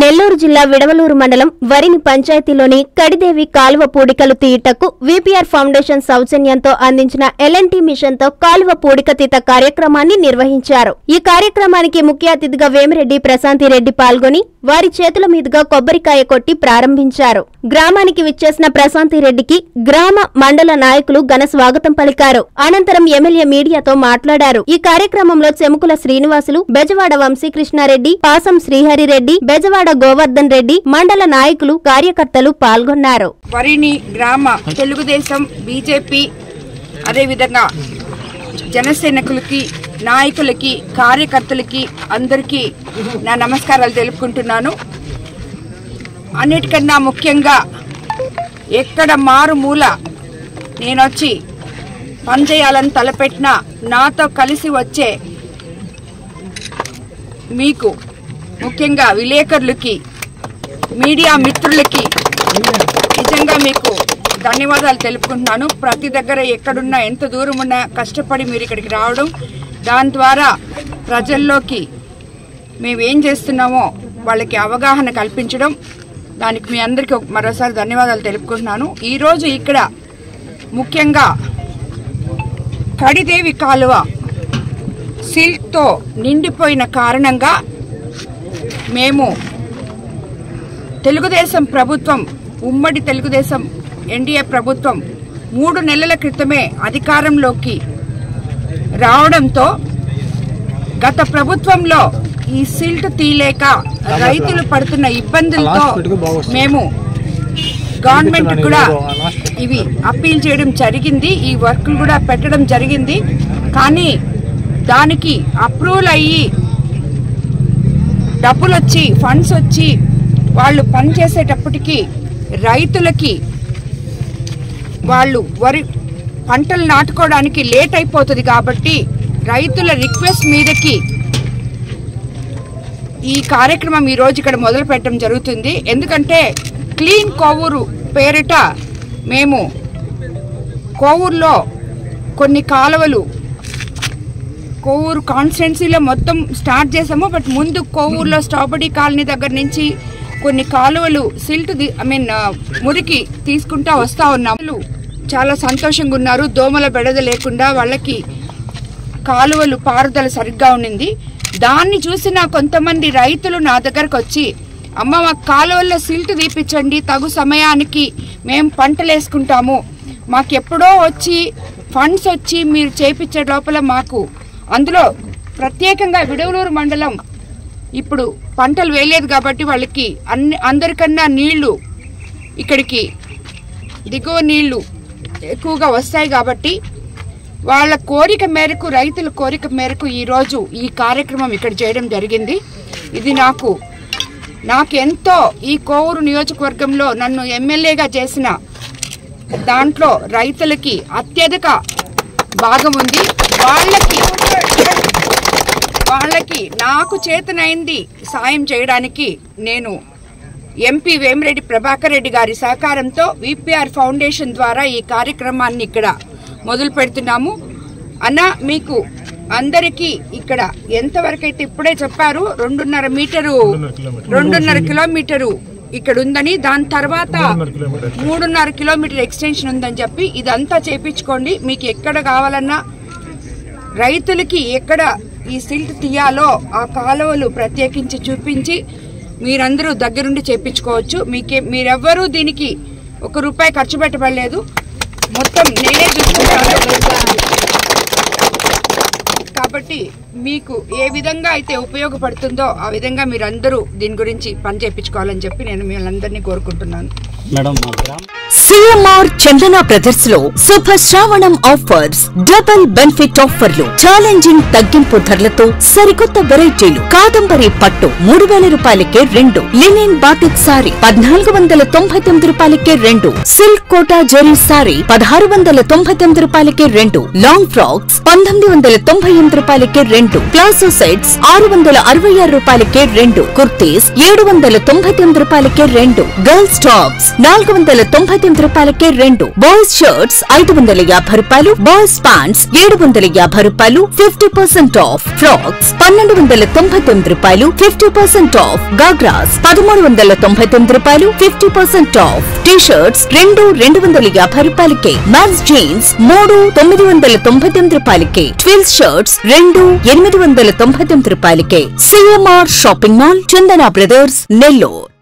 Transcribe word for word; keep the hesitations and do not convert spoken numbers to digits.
నెల్లూరు జిల్లా విడవలూరు మండలం వరిని పంచాయతీలోని కడిదేవి కాలువ పూడికలు తీయటకు వీపీఆర్ ఫౌండేషన్ సౌజన్యంతో అందించిన ఎల్ఎన్టీ మిషన్ తో కాలువ పూడిక తీత కార్యక్రమాన్ని నిర్వహించారు. ఈ కార్యక్రమానికి ముఖ్య అతిథిగా వేమిరెడ్డి ప్రశాంతిరెడ్డి పాల్గొని వారి చేతుల మీదుగా కొబ్బరికాయ కొట్టి ప్రారంభించారు. గ్రామానికి విచ్చేసిన ప్రశాంతిరెడ్డికి గ్రామ మండల నాయకులు ఘన స్వాగతం పలికారు. అనంతరం ఎమ్మెల్యే మీడియాతో మాట్లాడారు. ఈ కార్యక్రమంలో చెముకుల శ్రీనివాసులు, బెజవాడ వంశీకృష్ణారెడ్డి, పాసం శ్రీహరిరెడ్డి, బెజవాడ గోవర్ధన్ రెడ్డి, మండల నాయకులు, కార్యకర్తలు పాల్గొన్నారు. వరిని గ్రామ తెలుగుదేశం, బీజేపీ, అదేవిధంగా జనసేనకులకి, నాయకులకి, కార్యకర్తలకి అందరికీ నా నమస్కారాలు తెలుపుకుంటున్నాను. అన్నిటికన్నా ముఖ్యంగా ఎక్కడ మారుమూల నేనొచ్చి పనిచేయాలని తలపెట్టిన నాతో కలిసి వచ్చే మీకు, ముఖ్యంగా విలేకరులకి, మీడియా మిత్రులకి నిజంగా మీకు ధన్యవాదాలు తెలుపుకుంటున్నాను. ప్రతి దగ్గర ఎక్కడున్నా, ఎంత దూరం ఉన్నా కష్టపడి మీరు ఇక్కడికి రావడం, దాని ద్వారా ప్రజల్లోకి మేమేం చేస్తున్నామో వాళ్ళకి అవగాహన కల్పించడం, దానికి మీ అందరికీ మరోసారి ధన్యవాదాలు తెలుపుకుంటున్నాను. ఈరోజు ఇక్కడ ముఖ్యంగా కడిదేవి కాలువ సిల్క్తో నిండిపోయిన కారణంగా మేము తెలుగుదేశం ప్రభుత్వం, ఉమ్మడి తెలుగుదేశం ఎన్డీఏ ప్రభుత్వం మూడు నెలల క్రితమే అధికారంలోకి రావడంతో గత ప్రభుత్వంలో ఈ సిల్ట్ తీయలేక రైతులు పడుతున్న ఇబ్బందులతో మేము గవర్నమెంట్ కూడా ఇవి అప్పీల్ చేయడం జరిగింది. ఈ వర్క్లు కూడా పెట్టడం జరిగింది. కానీ దానికి అప్రూవల్ అయ్యి డబ్బులు వచ్చి, ఫండ్స్ వచ్చి వాళ్ళు పనిచేసేటప్పటికి రైతులకి వాళ్ళు వరి పంటలు నాటుకోవడానికి లేట్ అయిపోతుంది. కాబట్టి రైతుల రిక్వెస్ట్ మీదకి ఈ కార్యక్రమం ఈరోజు ఇక్కడ మొదలు పెట్టడం జరుగుతుంది. ఎందుకంటే క్లీన్ కోవూరు పేరిట మేము కోవూరులో కొన్ని కాలువలు, కోవూరు కాన్స్టిట్యున్సీలో మొత్తం స్టార్ట్ చేసాము. బట్ ముందు కోవూరులో స్ట్రాబెరీ కాలనీ దగ్గర నుంచి కొన్ని కాలువలు సిల్ట్ ఐ మీన్ మురికి తీసుకుంటా వస్తూ ఉన్నాము. చాలా సంతోషంగా ఉన్నారు. దోమల బెడద లేకుండా వాళ్ళకి కాలువలు పారుదల సరిగ్గా ఉండింది. దాన్ని చూసిన కొంతమంది రైతులు నా దగ్గరకు వచ్చి, అమ్మ మా కాలువల్లో సిల్ట్ తీపించండి, తగు సమయానికి మేము పంటలు వేసుకుంటాము, మాకెప్పుడో వచ్చి ఫండ్స్ వచ్చి మీరు చేపించే లోపల మాకు, అందులో ప్రత్యేకంగా విడవలూరు మండలం ఇప్పుడు పంటలు వేయలేదు కాబట్టి వాళ్ళకి అన్ని అందరికన్నా నీళ్లు ఇక్కడికి దిగువ నీళ్లు ఎక్కువగా వస్తాయి కాబట్టి వాళ్ళ కోరిక మేరకు, రైతుల కోరిక మేరకు ఈరోజు ఈ కార్యక్రమం ఇక్కడ చేయడం జరిగింది. ఇది నాకు నాకెంతో ఈ కోవూరు నియోజకవర్గంలో నన్ను ఎమ్మెల్యేగా చేసిన దాంట్లో రైతులకి అత్యధిక భాగం ఉంది. వాళ్ళకి వాళ్ళకి నాకు చేతనైంది సాయం చేయడానికి నేను ఎంపీ వేమిరెడ్డి ప్రభాకర్ రెడ్డి గారి సహకారంతో వీపీఆర్ ఫౌండేషన్ ద్వారా ఈ కార్యక్రమాన్ని ఇక్కడ మొదలు పెడుతున్నాము. అన్న మీకు అందరికీ ఇక్కడ ఎంతవరకు అయితే ఇప్పుడే చెప్పారు, రెండున్నర మీటరు రెండున్నర కిలోమీటరు ఇక్కడ ఉందని, దాని తర్వాత మూడున్నర కిలోమీటర్ ఎక్స్టెన్షన్ ఉందని చెప్పి ఇదంతా చేపించుకోండి. మీకు ఎక్కడ కావాలన్నా రైతులకి ఎక్కడ ఈ సిల్ట్ తీయాలో ఆ కాలువలు ప్రత్యేకించి చూపించి మీరందరూ దగ్గరుండి చేపించుకోవచ్చు. మీకే మీరెవ్వరూ దీనికి ఒక రూపాయి ఖర్చు పెట్టబడలేదు, మొత్తం నేనే చూసుకుంటాను. కాబట్టి మీకు ఏ విధంగా అయితే ఉపయోగపడుతుందో ఆ విధంగా మీరందరూ దీని గురించి పని చేయించుకోవాలని చెప్పి నేను మీరందరినీ కోరుకుంటున్నాను. సిఎంఆర్ చందన బ్రదర్స్ లో శుభ శ్రావణం ఆఫర్స్, డబుల్ బెనిఫిట్ ఆఫర్లు, ఛాలెంజింగ్ తగ్గింపు ధరలతో సరికొత్త వెరైటీలు. కాదంబరి పట్టు మూడు వేల రూపాయలకే రెండు, లినిన్ బాటిక్ సారీ పద్నాలుగు వందల తొంభై తొమ్మిది రూపాయలకే రెండు, సిల్క్ కోటా జెరీ సారీ పదహారు వందల తొంభై తొమ్మిది రూపాయలకే రెండు, లాంగ్ ఫ్రాక్స్ పంతొమ్మిది వందల తొంభై ఎనిమిది రూపాయలకే రెండు, ప్లాజో సెట్స్ ఆరు వందల అరవై ఆరు రూపాయలకే రెండు, కుర్తీస్ ఏడు వందల తొంభై తొమ్మిది రూపాయలకే రెండు, గర్ల్స్ టాప్స్ నాలుగు వందల తొంభై తొమ్మిది రూపాయలకే రెండు. బాయ్స్ షర్ట్స్ ఐదు వందల యాభై రూపాయలు. బాయ్స్ ప్యాంట్స్ ఏడు వందల యాభై రూపాయలు ఫిఫ్టీ పర్సెంట్ ఆఫ్. ఫ్రాక్స్ పన్నెండు వందల తొంభై తొమ్మిది రూపాయలు ఫిఫ్టీ పర్సెంట్ ఆఫ్. గాగ్రాస్ పదమూడు వందల తొంభై తొమ్మిది రూపాయలు fifty percent off. T shirts రెండు రెండు వందల యాభై రూపాయలకే. మ్యాన్స్ జీన్స్ మూడు తొమ్మిది వందల తొంభై తొమ్మిది రూపాయలకే. ట్విల్స్ షర్ట్స్ రెండు ఎనిమిది వందల తొంభై తొమ్మిది రూపాయలకే. CMR shopping mall, Chandana brothers, Nellore.